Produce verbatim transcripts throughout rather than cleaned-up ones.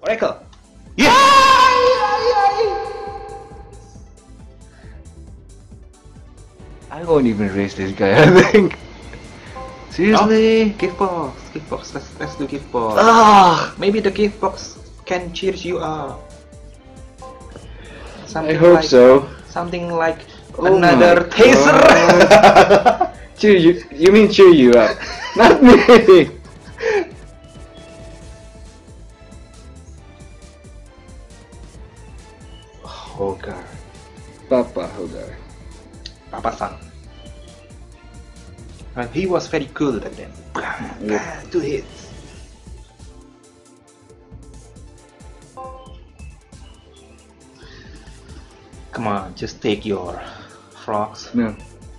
Oracle! Yes! I won't even raise this guy, I think. Seriously? Oh, gift box, gift box. Let's let's do gift box. Ah! Maybe the gift box can cheer you up. I hope like, so. Something like Oh another my taser. Cheer you? You mean cheer you up? Not me. Hogar, Papa Hogar. Papa San. And he was very cool back then. Yep. Two hits. Come on, just take your frogs. No.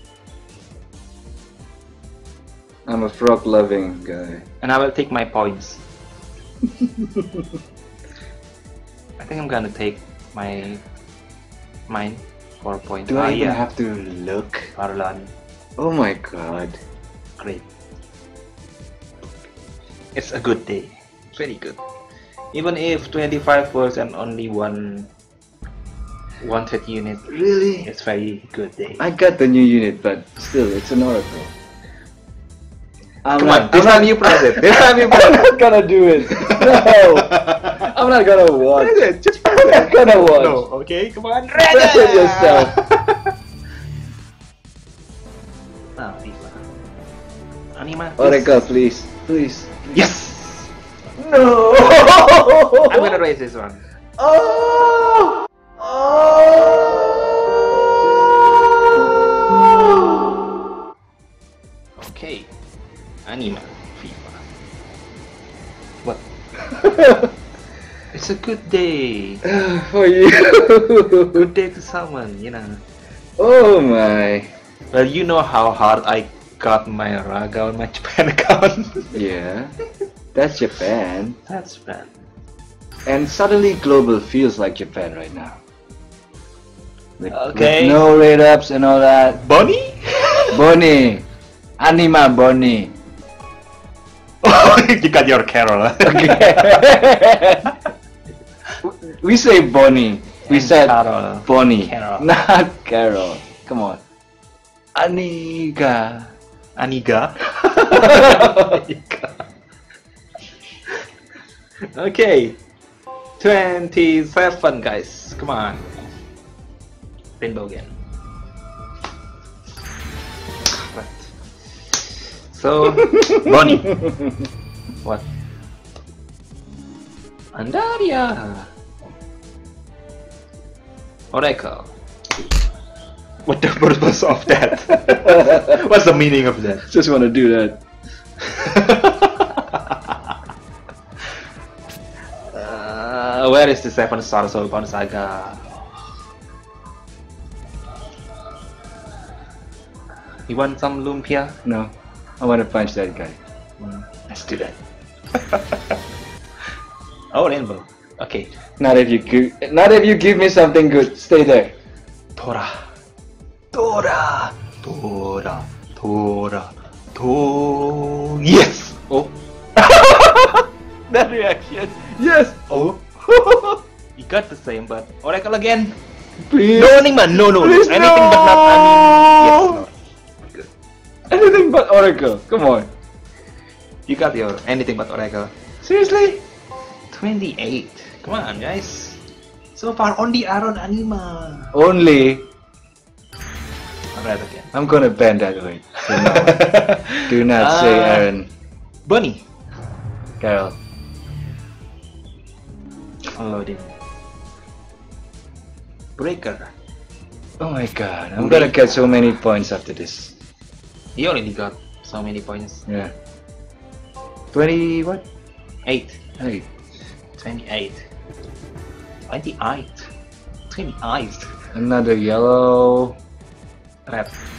I'm a frog loving guy. And I will take my points. I think I'm gonna take my mine four points. Do I Ah, even yeah. have to look? Arlan. Oh my god. Great. It's a good day. Very good. Even if twenty-five works and only one wanted unit, Really? it's very good day. I got the new unit, but still, it's an oracle. I'm Come not, on, this I'm time not, you press it. This time you press I'm it. not gonna do it. No. I'm not gonna watch. Press it. Just press I'm it. not gonna watch. No. Okay. Come on. Press it yourself. Ah, FIFA. Anima. Oracle, please, please. Yes. No. I'm gonna raise this one. Oh. Oh. Okay. Anima. FIFA. What? It's a good day. For you. Good day to summon, you know. Oh my. Well, you know how hard I got my Raga on my Japan account. Yeah. That's Japan. That's bad. And suddenly global feels like Japan right now. With, Okay. with no rate ups and all that. Bonnie? Bonnie. Anima Bonnie. Oh, you got your Carol. Okay. We say Bonnie. We And said Carol. Bonnie. Carol. Not Carol. Come on. Aniga. Aniga? Okay. twenty-seven, guys. Come on. Rainbow again. Right. So, Bonnie. What? Andaria. Oracle. What the purpose of that? What's the meaning of that? Just want to do that. Uh, where is the seven star Soulbound Saga? You want some lumpia? No. I want to punch that guy. Mm, let's do that. Oh, rainbow. Okay. Not if you give, not if you give me something good. Stay there. Tora. Tora. Tora. Tora. Tora. Yes! Oh. That reaction. Yes. Oh. You got the same, but Oracle again. Please. No, Anima. No, no. Please, Anything no. but not Anima. Yes, Lord. Good. Anything but Oracle. Come on. You got your anything but Oracle. Seriously? twenty-eight. Come on, guys. So far, only Aaron Anima. Only. Alright, again. I'm gonna ban that word. So no. Do not say Uh, Aaron. Bunny. Carol. Unloading. Breaker. Oh my god. I'm gonna get so many points after this. He already got so many points. Yeah. twenty what? eight. Hey. twenty-eight. twenty-eight. twenty-eight. Another yellow. Red.